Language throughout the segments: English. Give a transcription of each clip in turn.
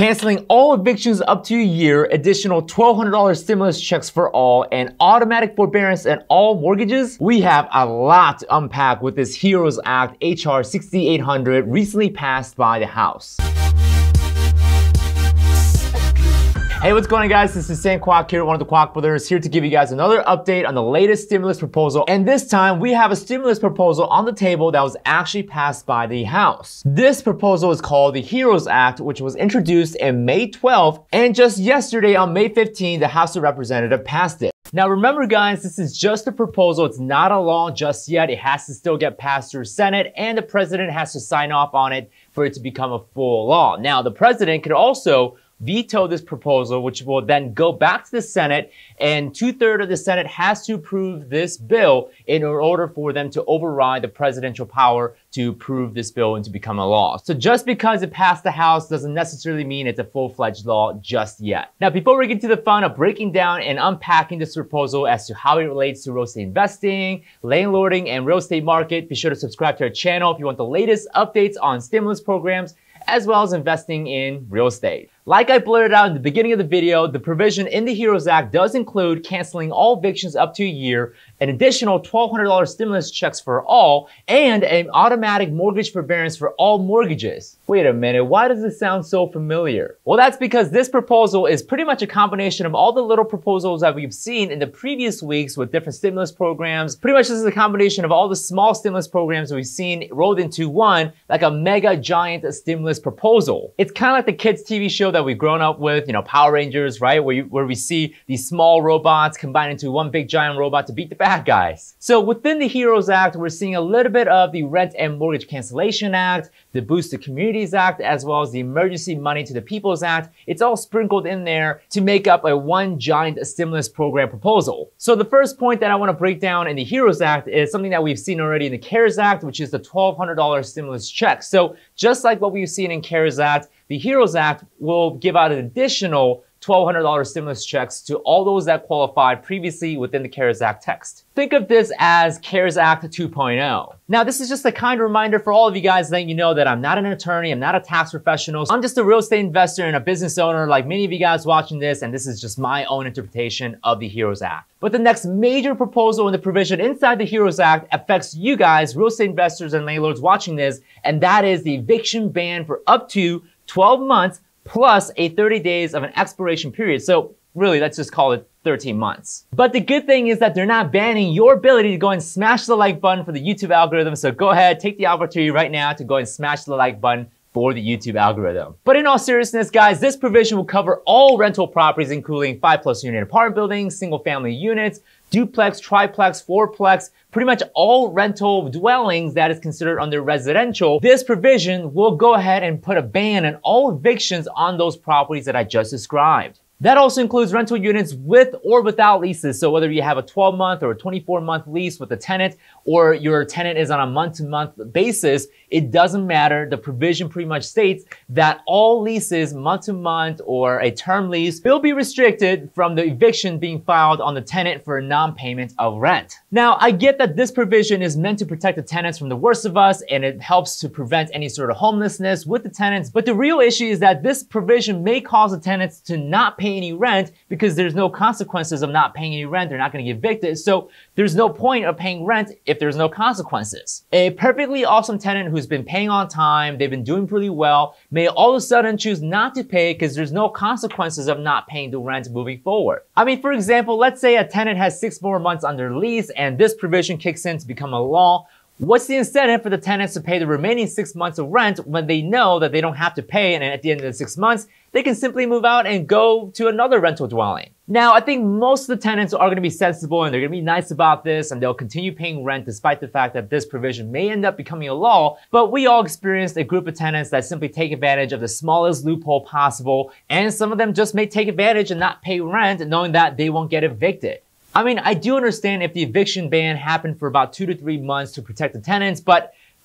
Canceling all evictions up to a year, additional $1,200 stimulus checks for all, and automatic forbearance on all mortgages. We have a lot to unpack with this HEROES Act HR 6800 recently passed by the House. Hey, what's going on, guys? This is Sam Kwok here, one of the Kwok brothers, here to give you guys another update on the latest stimulus proposal. And this time, we have a stimulus proposal on the table that was actually passed by the House. This proposal is called the HEROES Act, which was introduced in May 12th, and just yesterday on May 15th, the House of Representatives passed it. Now remember, guys, this is just a proposal. It's not a law just yet. It has to still get passed through Senate, and the president has to sign off on it for it to become a full law. Now, the president could also veto this proposal, which will then go back to the Senate, and 2/3 of the Senate has to approve this bill in order for them to override the presidential power to approve this bill and to become a law. So just because it passed the House doesn't necessarily mean it's a full-fledged law just yet. Now, before we get to the fun of breaking down and unpacking this proposal as to how it relates to real estate investing, landlording, and real estate market, be sure to subscribe to our channel if you want the latest updates on stimulus programs, as well as investing in real estate. Like I blurted out in the beginning of the video, the provision in the HEROES Act does include canceling all evictions up to a year, an additional $1,200 stimulus checks for all, and an automatic mortgage forbearance for all mortgages. Wait a minute, why does this sound so familiar? Well, that's because this proposal is pretty much a combination of all the little proposals that we've seen in the previous weeks with different stimulus programs. Pretty much this is a combination of all the small stimulus programs that we've seen rolled into one, like a mega giant stimulus proposal. It's kind of like the kids' TV show that we've grown up with, you know, Power Rangers, right? Where we see these small robots combined into one big giant robot to beat the bad guys. So within the HEROES Act, we're seeing a little bit of the Rent and Mortgage Cancellation Act, the Boost to Communities Act, as well as the Emergency Money to the Peoples Act. It's all sprinkled in there to make up a one giant stimulus program proposal. So the first point that I want to break down in the HEROES Act is something that we've seen already in the CARES Act, which is the $1,200 stimulus check. So just like what we've seen in CARES Act, the HEROES Act will give out an additional $1,200 stimulus checks to all those that qualified previously within the CARES Act text. Think of this as CARES Act 2.0. Now, this is just a kind reminder for all of you guys letting you know that I'm not an attorney, I'm not a tax professional. I'm just a real estate investor and a business owner like many of you guys watching this, and this is just my own interpretation of the HEROES Act. But the next major proposal in the provision inside the HEROES Act affects you guys, real estate investors and landlords watching this, and that is the eviction ban for up to 12 months plus a 30 days of an expiration period. So really, let's just call it 13 months. But the good thing is that they're not banning your ability to go and smash the like button for the YouTube algorithm. So go ahead, take the opportunity right now to go and smash the like button for the YouTube algorithm. But in all seriousness, guys, this provision will cover all rental properties, including 5+ unit apartment buildings, single family units, duplex, triplex, fourplex, pretty much all rental dwellings that is considered under residential. This provision will go ahead and put a ban on all evictions on those properties that I just described. That also includes rental units with or without leases. So whether you have a 12-month or a 24-month lease with a tenant, or your tenant is on a month-to-month basis, it doesn't matter. The provision pretty much states that all leases, month-to-month or a term lease, will be restricted from the eviction being filed on the tenant for non-payment of rent. Now, I get that this provision is meant to protect the tenants from the worst of us, and it helps to prevent any sort of homelessness with the tenants. But the real issue is that this provision may cause the tenants to not pay any rent because there's no consequences of not paying any rent. They're not going to get evicted. So there's no point of paying rent if there's no consequences. A perfectly awesome tenant who's been paying on time, they've been doing pretty well, may all of a sudden choose not to pay because there's no consequences of not paying the rent moving forward. I mean, for example, let's say a tenant has 6 more months under lease and this provision kicks in to become a law. What's the incentive for the tenants to pay the remaining 6 months of rent when they know that they don't have to pay, and at the end of the 6 months, they can simply move out and go to another rental dwelling? Now, I think most of the tenants are going to be sensible and they're going to be nice about this, and they'll continue paying rent despite the fact that this provision may end up becoming a law. But we all experienced a group of tenants that simply take advantage of the smallest loophole possible, and some of them just may take advantage and not pay rent knowing that they won't get evicted. I mean, I do understand if the eviction ban happened for about 2 to 3 months to protect the tenants, but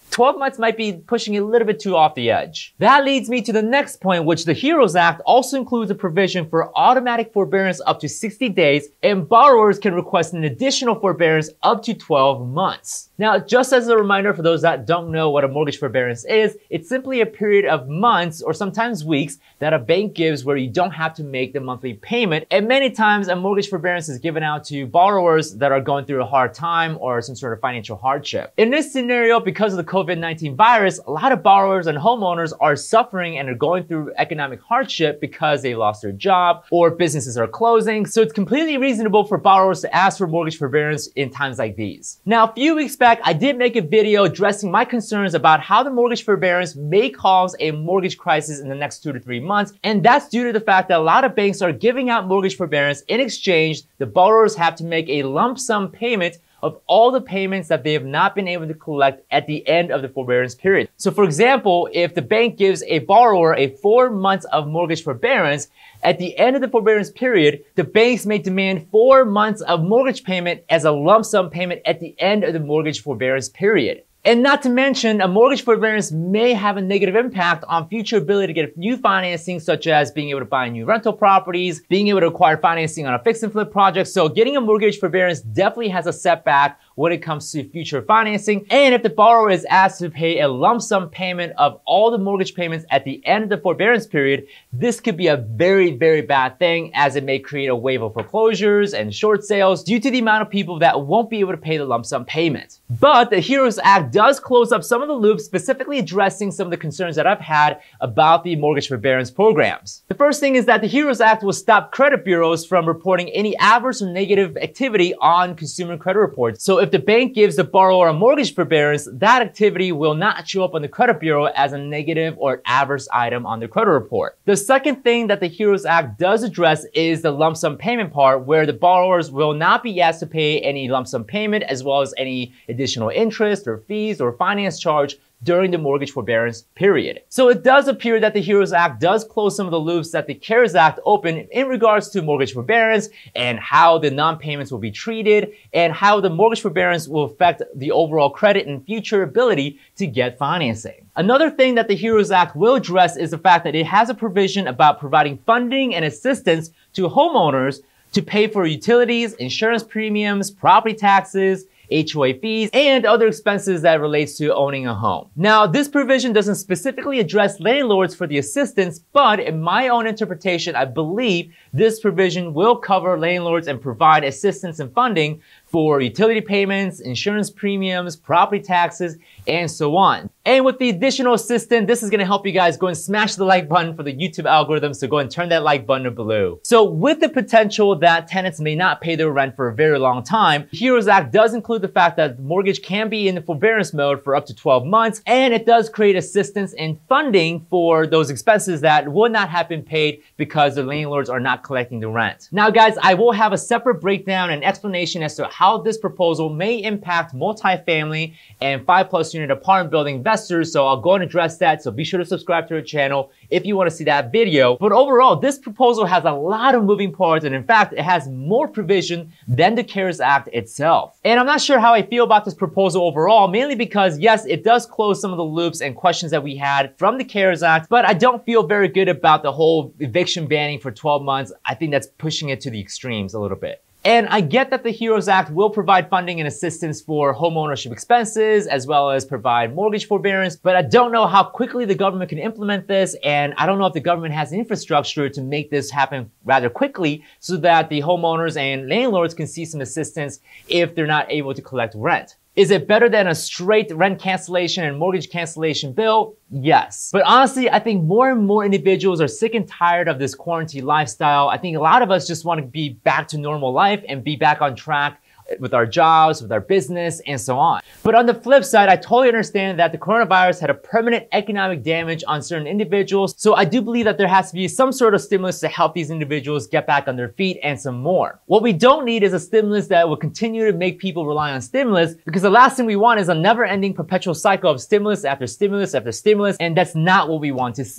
12 months might be pushing a little bit too off the edge. That leads me to the next point, which the HEROES Act also includes a provision for automatic forbearance up to 60 days, and borrowers can request an additional forbearance up to 12 months. Now, just as a reminder for those that don't know what a mortgage forbearance is, it's simply a period of months or sometimes weeks that a bank gives where you don't have to make the monthly payment. And many times a mortgage forbearance is given out to borrowers that are going through a hard time or some sort of financial hardship. In this scenario, because of the COVID-19 virus, a lot of borrowers and homeowners are suffering and are going through economic hardship because they lost their job or businesses are closing. So it's completely reasonable for borrowers to ask for mortgage forbearance in times like these. Now, a few weeks back, I did make a video addressing my concerns about how the mortgage forbearance may cause a mortgage crisis in the next 2 to 3 months. And that's due to the fact that a lot of banks are giving out mortgage forbearance. In exchange, the borrowers have to make a lump sum payment of all the payments that they have not been able to collect at the end of the forbearance period. So for example, if the bank gives a borrower a 4 months of mortgage forbearance, at the end of the forbearance period, the banks may demand 4 months of mortgage payment as a lump sum payment at the end of the mortgage forbearance period. And not to mention, a mortgage forbearance may have a negative impact on future ability to get new financing, such as being able to buy new rental properties, being able to acquire financing on a fix and flip project. So getting a mortgage forbearance definitely has a setback when it comes to future financing. And if the borrower is asked to pay a lump sum payment of all the mortgage payments at the end of the forbearance period, this could be a very, very bad thing, as it may create a wave of foreclosures and short sales due to the amount of people that won't be able to pay the lump sum payment. But the HEROES Act does close up some of the loops, specifically addressing some of the concerns that I've had about the mortgage forbearance programs. The first thing is that the HEROES Act will stop credit bureaus from reporting any adverse or negative activity on consumer credit reports. So if the bank gives the borrower a mortgage forbearance, that activity will not show up on the credit bureau as a negative or adverse item on the credit report. The second thing that the HEROES Act does address is the lump sum payment part, where the borrowers will not be asked to pay any lump sum payment as well as any additional interest or fees or finance charge during the mortgage forbearance period. So it does appear that the HEROES Act does close some of the loops that the CARES Act opened in regards to mortgage forbearance and how the non-payments will be treated and how the mortgage forbearance will affect the overall credit and future ability to get financing. Another thing that the HEROES Act will address is the fact that it has a provision about providing funding and assistance to homeowners to pay for utilities, insurance premiums, property taxes, HOA fees, and other expenses that relates to owning a home. Now, this provision doesn't specifically address landlords for the assistance, but in my own interpretation, I believe this provision will cover landlords and provide assistance and funding for utility payments, insurance premiums, property taxes, and so on. And with the additional assistance, this is going to help you guys go and smash the like button for the YouTube algorithm, so go and turn that like button to blue. So with the potential that tenants may not pay their rent for a very long time, the HEROES Act does include the fact that the mortgage can be in the forbearance mode for up to 12 months, and it does create assistance and funding for those expenses that would not have been paid because the landlords are not collecting the rent. Now guys, I will have a separate breakdown and explanation as to how this proposal may impact multifamily and 5+ unit apartment building investors, so I'll go and address that, so be sure to subscribe to our channel if you want to see that video. But overall, this proposal has a lot of moving parts, and in fact, it has more provision than the CARES Act itself. And I'm not sure how I feel about this proposal overall, mainly because yes, it does close some of the loops and questions that we had from the CARES Act, but I don't feel very good about the whole eviction banning for 12 months. I think that's pushing it to the extremes a little bit. And I get that the HEROES Act will provide funding and assistance for homeownership expenses, as well as provide mortgage forbearance, but I don't know how quickly the government can implement this, and I don't know if the government has the infrastructure to make this happen rather quickly so that the homeowners and landlords can see some assistance if they're not able to collect rent. Is it better than a straight rent cancellation and mortgage cancellation bill? Yes. But honestly, I think more and more individuals are sick and tired of this quarantine lifestyle. I think a lot of us just want to be back to normal life and be back on track with our jobs, with our business, and so on. But on the flip side, I totally understand that the coronavirus had a permanent economic damage on certain individuals. So I do believe that there has to be some sort of stimulus to help these individuals get back on their feet and some more. What we don't need is a stimulus that will continue to make people rely on stimulus, because the last thing we want is a never-ending perpetual cycle of stimulus after stimulus after stimulus, and that's not what we want to see.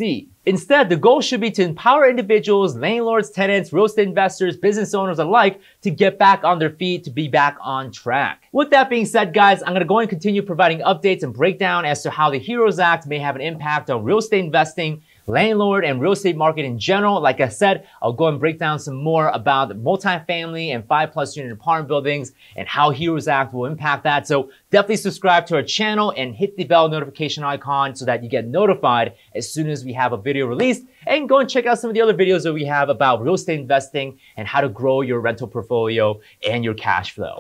Instead, the goal should be to empower individuals, landlords, tenants, real estate investors, business owners alike to get back on their feet, to be back on track. With that being said, guys, I'm going to go and continue providing updates and breakdown as to how the HEROES Act may have an impact on real estate investing, landlord, and real estate market in general. Like I said, I'll go and break down some more about multifamily and 5+ unit apartment buildings and how HEROES Act will impact that. So definitely subscribe to our channel and hit the bell notification icon so that you get notified as soon as we have a video released. And go and check out some of the other videos that we have about real estate investing and how to grow your rental portfolio and your cash flow.